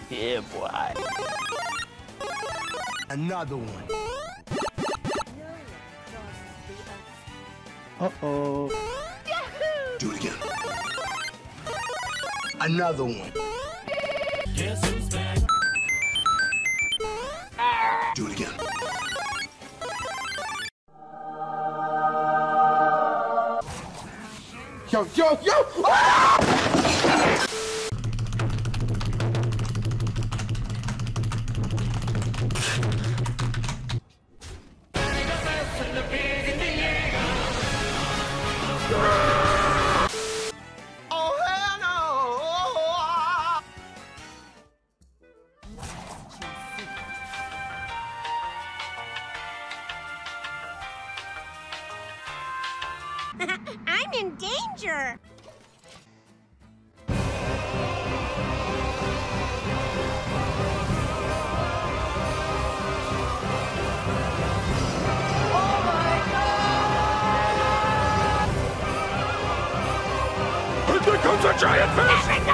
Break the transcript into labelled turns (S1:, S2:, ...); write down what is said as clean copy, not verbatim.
S1: Yeah, boy.
S2: Another one.
S1: Uh-oh.
S2: Do it again. Another one.
S3: Guess who's back?
S2: Do it again. Yo, yo, yo! Ah! Oh, hell no!
S4: I'm in danger!
S2: Here comes a giant fish!